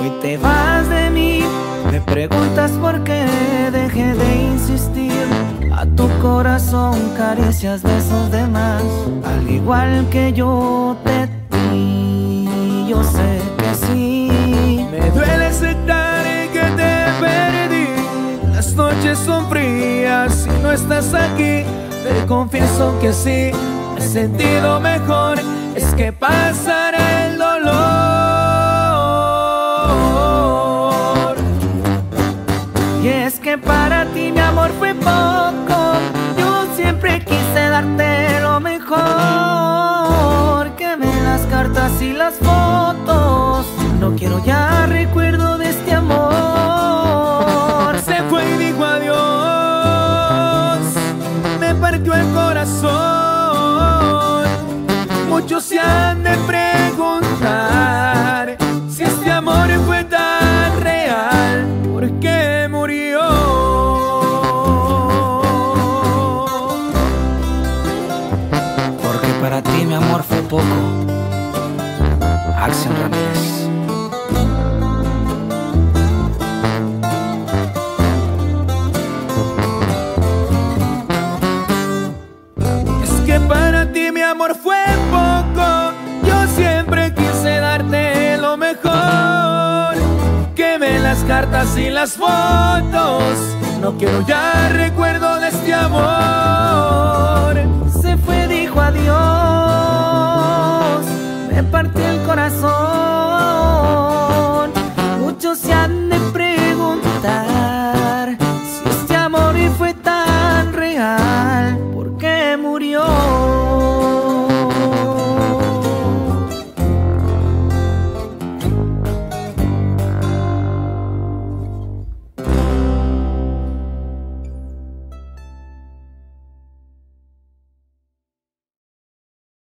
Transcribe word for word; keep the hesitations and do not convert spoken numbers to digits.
Hoy te vas de mí, me preguntas por qué dejé de insistir. A tu corazón caricias, besos de más, al igual que yo te di. Yo sé que sí. Me duele aceptar que te perdí. Las noches son frías y no estás aquí. Te confieso que sí, me he sentido mejor. Es que pasará el dolor. Y es que para ti mi amor fue poco. Yo siempre quise darte lo mejor. Quemé las cartas y las fotos. No quiero ya recuerdo de este amor. Se fue y dijo adiós. Me partió el corazón. Muchos se han de preguntar si este amor fue tan real, ¿por qué murió? Porque para ti mi amor fue poco. Axel Ramírez. Es que para ti mi amor fue poco. Yo siempre quise darte lo mejor. Quemé las cartas y las fotos. No quiero ya recuerdo de este amor.